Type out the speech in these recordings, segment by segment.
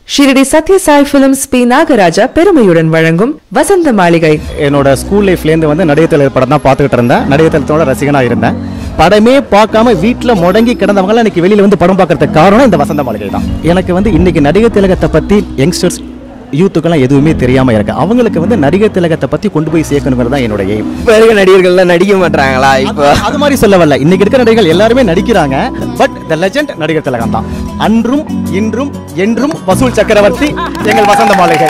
Shirdi Sathya Sai films P Nagaraja பெருமையுடன் வழங்கும் வசந்த மாளிகை. என்னோட ஸ்கூல் லைஃப்லேருந்து வந்து நடிகத்தலைவர் படம் தான் பார்த்துக்கிட்டு இருந்தேன். நடிகத்தலத்தோட ரசிகனாக இருந்தேன். படமே பார்க்காம வீட்டில் முடங்கி கிடந்தவங்களாம் இன்னைக்கு வெளியில் வந்து படம் பார்க்கறதுக்கு காரணம் இந்த வசந்த மாளிகை தான். எனக்கு வந்து இன்னைக்கு நடிகர் திலகத்தை பற்றி யங்ஸ்டர்ஸ் யூத்துக்கெல்லாம் எதுவுமே தெரியாமல் இருக்கு. அவங்களுக்கு வந்து நடிகர் திலகத்தை பற்றி கொண்டு போய் சேர்க்கணுங்கிறது தான் என்னோட எய்ம். இப்போ இருக்க நடிகர்கள்லாம் நடிக்க மாட்டாங்களா? இப்போ அது மாதிரி சொல்ல வரல. இன்னைக்கு இருக்கிற நடிகர்கள் எல்லாருமே நடிக்கிறாங்க. பட் த லெஜெண்ட் நடிகர் திலகம் தான். அன்றும் இன்றும் என்றும் வசூல் சக்கரவர்த்தி எங்கள் வசந்த மாளிகை.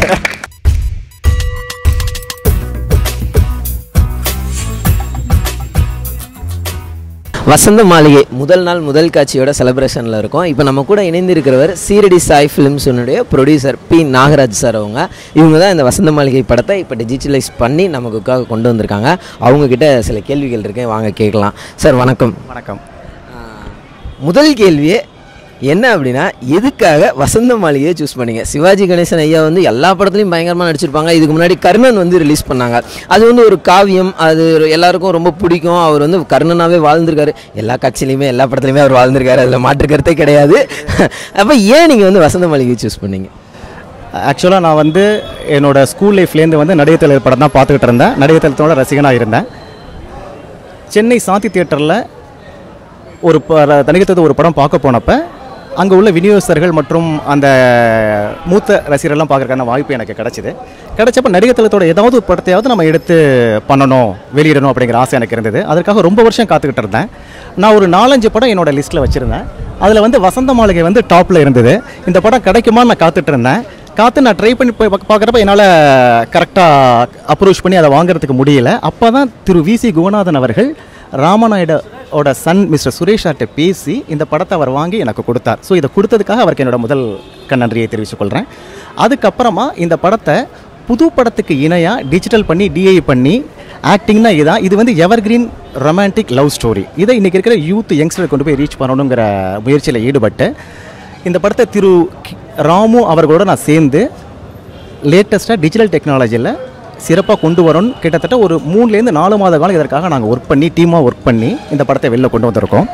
வசந்த மாளிகை முதல் நாள் முதல் காட்சியோட செலிப்ரேஷனில் இருக்கும். இப்போ நம்ம கூட இணைந்திருக்கிறவர் ஷிரடி சாய் ஃபிலிம்ஸுடைய ப்ரொடியூசர் பி நாகராஜ் சார். இவங்க தான் இந்த வசந்த மாளிகை படத்தை இப்போ டிஜிட்டலைஸ் பண்ணி நமக்குக்காக கொண்டு வந்திருக்காங்க. அவங்கக்கிட்ட சில கேள்விகள் இருக்கேன், வாங்க கேட்கலாம். சார் வணக்கம். வணக்கம். முதல் கேள்வியே என்ன அப்படின்னா, எதுக்காக வசந்த மாளிகையை சூஸ் பண்ணிங்க? சிவாஜி கணேசன் ஐயா வந்து எல்லா படத்துலையும் பயங்கரமாக நடிச்சிருப்பாங்க. இதுக்கு முன்னாடி கர்ணன் வந்து ரிலீஸ் பண்ணாங்க. அது வந்து ஒரு காவியம், அது எல்லாருக்கும் ரொம்ப பிடிக்கும். அவர் வந்து கர்ணனாகவே வாழ்ந்திருக்காரு. எல்லா காட்சியிலையுமே எல்லா படத்துலையுமே அவர் வாழ்ந்திருக்காரு, அதில் மாற்று கருத்தே கிடையாது. அப்போ ஏன் நீங்கள் வந்து வசந்த மாளிகையை சூஸ் பண்ணீங்க? ஆக்சுவலாக நான் வந்து என்னோட ஸ்கூல் லைஃப்லேருந்து வந்து நடிகத்தலைவர் படம் தான் பார்த்துக்கிட்டு இருந்தேன். நடிகத்தலத்தோட ரசிகனாக இருந்தேன். சென்னை சாந்தி தியேட்டரில் ஒரு நடிகத்தலத்தை ஒரு படம் பார்க்க போனப்போ அங்கே உள்ள விநியோகஸ்தர்கள் மற்றும் அந்த மூத்த ரசிகர்கள்லாம் பார்க்குறக்கான வாய்ப்பு எனக்கு கிடைச்சப்போ நடிகத்தலத்தோட ஏதாவது ஒரு படத்தையாவது நம்ம எடுத்து பண்ணணும், வெளியிடணும் அப்படிங்கிற ஆசை எனக்கு இருந்தது. அதற்காக ரொம்ப வருஷம் காத்துக்கிட்டு இருந்தேன். நான் ஒரு 4-5 படம் என்னோட லிஸ்ட்டில் வச்சுருந்தேன். அதில் வந்து வசந்த மாளிகை வந்து டாப்பில் இருந்தது. இந்த படம் கிடைக்குமான்னு நான் காத்துட்டு இருந்தேன். நான் ட்ரை பண்ணி போய் பார்க்குறப்ப என்னால் கரெக்டாக அப்ரோச் பண்ணி அதை வாங்குறதுக்கு முடியல. அப்போ தான் திரு வி.சி. குகநாதன் அவர்கள் ராமநாயுடோட சன் மிஸ்டர் சுரேஷார்ட்ட பேசி இந்த படத்தை அவர் வாங்கி எனக்கு கொடுத்தார். ஸோ இதை கொடுத்ததுக்காக அவருக்கு என்னோட முதல் நன்றியை தெரிவித்துக்கொள்கிறேன். அதுக்கப்புறமா இந்த படத்தை புது படத்துக்கு இணையாக டிஜிட்டல் பண்ணி டிஐ பண்ணி ஆக்டிங்னா இதுதான். இது வந்து எவர்கிரீன் ரொமான்டிக் லவ் ஸ்டோரி. இதை இன்றைக்கி இருக்கிற யூத் யங்ஸ்டர் கொண்டு போய் ரீச் பண்ணணுங்கிற முயற்சியில் ஈடுபட்டு இந்த படத்தை திரு ராமு அவர்களோட நான் சேர்ந்து லேட்டஸ்ட்டாக டிஜிட்டல் டெக்னாலஜியில் சிறப்பாக கொண்டு வரணும். கிட்டத்தட்ட ஒரு 3லேருந்து 4 மாத காலம் இதற்காக நாங்கள் டீமாக ஒர்க் பண்ணி இந்த படத்தை வெளில கொண்டு வந்திருக்கோம்.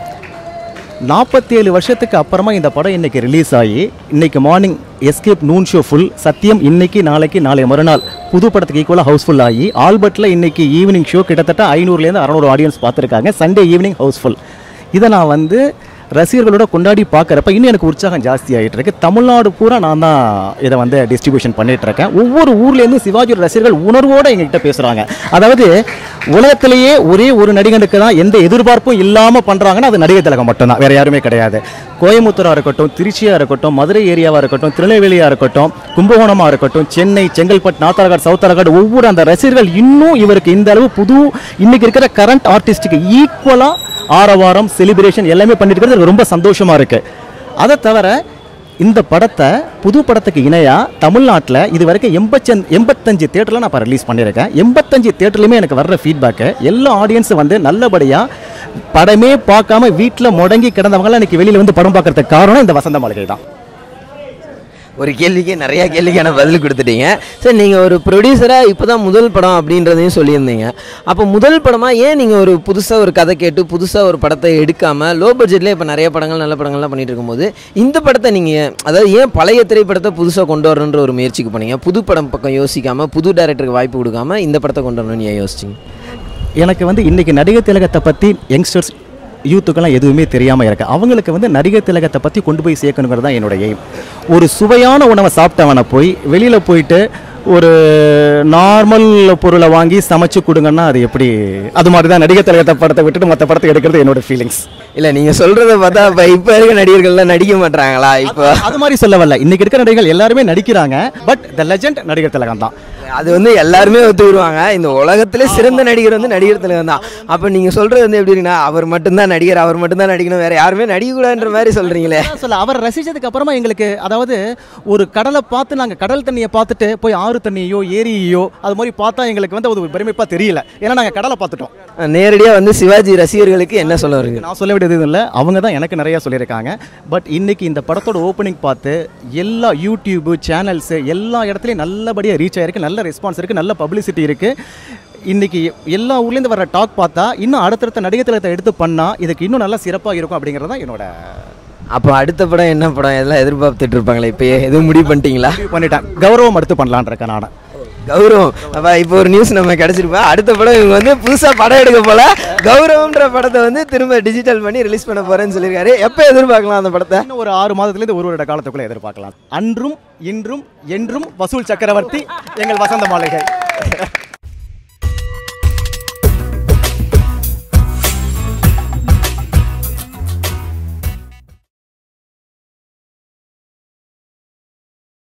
47 வருஷத்துக்கு அப்புறமா இந்த படம் இன்றைக்கி ரிலீஸ் ஆகி இன்றைக்கி மார்னிங் எஸ்கேப் நூன் ஷோ ஃபுல், சத்தியம் இன்னைக்கு நாளைக்கு நாளை மறுநாள் புது படத்துக்கு ஈக்குவலாக ஹவுஸ்ஃபுல் ஆகி, ஆல்பர்ட்டில் இன்றைக்கி ஈவினிங் ஷோ கிட்டத்தட்ட 500லேருந்து 600 ஆடியன்ஸ் பார்த்துருக்காங்க. Sunday evening housefull. இதை நான் வந்து ரசிகர்களோட கொண்டாடி பார்க்குறப்ப இன்னும் எனக்கு உற்சாகம் ஜாஸ்தி ஆகிட்டு இருக்கு. தமிழ்நாடு பூரா நான் தான் இதை வந்து டிஸ்ட்ரிபியூஷன் பண்ணிகிட்டு இருக்கேன். ஒவ்வொரு ஊர்லேருந்து சிவாஜி ரசிகர்கள் உணர்வோடு எங்ககிட்ட பேசுகிறாங்க. அதாவது உலகத்திலேயே ஒரே ஒரு நடிகனுக்கு தான் எந்த எதிர்பார்ப்பும் இல்லாமல் பண்ணுறாங்கன்னா அது நடிகர் திலகம் மட்டும்தான், வேறு யாருமே கிடையாது. கோயம்புத்தூராக இருக்கட்டும், திருச்சியாக இருக்கட்டும், மதுரை ஏரியாவாக இருக்கட்டும், திருநெல்வேலியாக இருக்கட்டும், கும்பகோணமாக இருக்கட்டும், சென்னை, செங்கல்பட்டு, நாத்தார்காடு, சவுத்தார்காடு, ஒவ்வொரு அந்த ரசிகர்கள் இன்னும் இவருக்கு இந்த அளவு இன்னைக்கு இருக்கிற கரண்ட் ஆர்டிஸ்ட்டுக்கு ஈக்குவலாக ஆரவாரம், செலிப்ரேஷன் எல்லாமே பண்ணிட்டு இருக்கிறது எனக்கு ரொம்ப சந்தோஷமாக இருக்குது. அதை தவிர இந்த படத்தை புது படத்துக்கு இணையாக தமிழ்நாட்டில் இது வரைக்கும் 85 தியேட்டரில் நான் இப்போ ரிலீஸ் பண்ணியிருக்கேன். 85 தியேட்டர்லையுமே எனக்கு வர்ற ஃபீட்பேக்கு எல்லா ஆடியன்ஸும் வந்து நல்லபடியாக படமே பார்க்காம வீட்டில் முடங்கி கிடந்தவங்களாம் இன்றைக்கி வெளியில் வந்து படம் பார்க்குறதுக்கு காரணம் இந்த வசந்த மாளிகை தான். ஒரு கேள்விக்கு நிறையா கேள்விக்கான பதில் கொடுத்துட்டீங்க. சரி, நீங்கள் ஒரு ப்ரொடியூசராக இப்போ தான் முதல் படம் அப்படின்றதையும் சொல்லியிருந்தீங்க. அப்போ முதல் படமாக ஏன் நீங்கள் ஒரு புதுசாக ஒரு கதை கேட்டு புதுசாக ஒரு படத்தை எடுக்காமல் லோ பட்ஜெட்லேயே இப்போ நிறைய படங்கள் நல்ல படங்கள்லாம் பண்ணிட்டு இருக்கும்போது இந்த படத்தை நீங்கள் அதாவது ஏன் பழைய திரைப்படத்தை புதுசாக கொண்டு வரணுன்ற ஒரு முயற்சிக்கு போனீங்க? புது படம் பக்கம் யோசிக்காமல் புது டைரக்டருக்கு வாய்ப்பு கொடுக்காம இந்த படத்தை கொண்டு வரணும்னு ஏன் யோசிச்சிங்க? எனக்கு வந்து இன்றைக்கி நடிகர் திலகத்தை பற்றி யங்ஸ்டர்ஸ் யூத்துக்கெல்லாம் எதுவுமே தெரியாமல் இருக்குது. அவங்களுக்கு வந்து நடிகர் திலகத்தை பற்றி கொண்டு போய் சேர்க்கணுங்கிறது தான் என்னோட எய்ம். ஒரு சுவையான உணவை சாப்பிட்டவனை போய் வெளியில் போயிட்டு ஒரு நார்மல் பொருளை வாங்கி சமைச்சு கொடுங்கன்னா அது எப்படி? அது மாதிரி தான் நடிகர் திலகத்தை படத்தை விட்டுட்டு மற்ற படத்தை எடுக்கிறது என்னோட ஃபீலிங்ஸ். இல்லை, நீங்கள் சொல்கிறத பார்த்தா இப்போ இருக்க நடிகர்கள்லாம் நடிக்க மாட்டாங்களா? இப்போ அது மாதிரி சொல்ல வரல. இன்றைக்கி இருக்கிற நடிகர்கள் எல்லாருமே நடிக்கிறாங்க. பட் த லெஜெண்ட் நடிகர் திலகம் தான். அது வந்து எல்லாருமே ஒத்துக்குருவாங்க. இந்த உலகத்திலே சிறந்த நடிகர் வந்து நடிகர் திலகம் தான். அப்போ நீங்கள் சொல்கிறது வந்து எப்படின்னா அவர் மட்டும்தான் நடிகர், அவர் மட்டும்தான் நடிக்கணும், வேறு யாருமே நடிக்கக்கூடாதுன்ற மாதிரி சொல்கிறீங்களே. அவர் ரசித்ததுக்கு அப்புறமா எங்களுக்கு அதாவது ஒரு கடலை பார்த்து நாங்கள் கடல் தண்ணியை பார்த்துட்டு போய் ஆறு தண்ணியோ ஏரியோ அது மாதிரி பார்த்தா எங்களுக்கு வந்து ஒரு பெருமைப்பாக தெரியல. ஏன்னா நாங்கள் கடலை பார்த்துட்டோம். நேரடியாக வந்து சிவாஜி ரசிகர்களுக்கு என்ன சொல்ல வருங்க? நான் சொல்ல வேண்டியது இல்லை, அவங்க தான் எனக்கு நிறையா சொல்லியிருக்காங்க. பட் இன்னைக்கு இந்த படத்தோட ஓப்பனிங் பார்த்து எல்லா யூடியூபு சேனல்ஸு எல்லா இடத்துலையும் நல்லபடியாக ரீச் ஆகிருக்கு. நல்ல ரெஸ்பான்ஸ் இருக்குது, நல்ல பப்ளிசிட்டி இருக்குது. இன்றைக்கி எல்லா ஊர்லேருந்து வர டாக் பார்த்தா இன்னும் அடுத்தடுத்த நடிகர் திலகத்தை எடுத்து பண்ணால் இதுக்கு இன்னும் நல்லா சிறப்பாக இருக்கும் அப்படிங்கிறது தான் என்னோட அப்போ அடுத்த படம் என்ன படம் எல்லாம் எதிர்பார்த்துட்டு இருப்பாங்களே, இப்போ எதுவும் முடிவு பண்ணிட்டீங்களா? பண்ணிட்டேன், கௌரவம் அடுத்து பண்ணலான் இருக்கேன் நான். கௌரவம். அப்போ இப்போ ஒரு நியூஸ் நம்ம கிடச்சிருப்பா, அடுத்த படம் இவங்க வந்து புதுசாக படம் எடுக்க போல, கௌரவம்ன்ற படத்தை வந்து திரும்ப டிஜிட்டல் பண்ணி ரிலீஸ் பண்ண போகிறேன்னு சொல்லியிருக்காரு. எப்போ எதிர்பார்க்கலாம் அந்த படத்தை? இன்னும் ஒரு 6 மாதத்துலேருந்து ஒரு வருட காலத்துக்குள்ளே எதிர்பார்க்கலாம். அன்றும் இன்றும் என்றும் வசூல் சக்கரவர்த்தி எங்கள் வசந்த மாளிகை.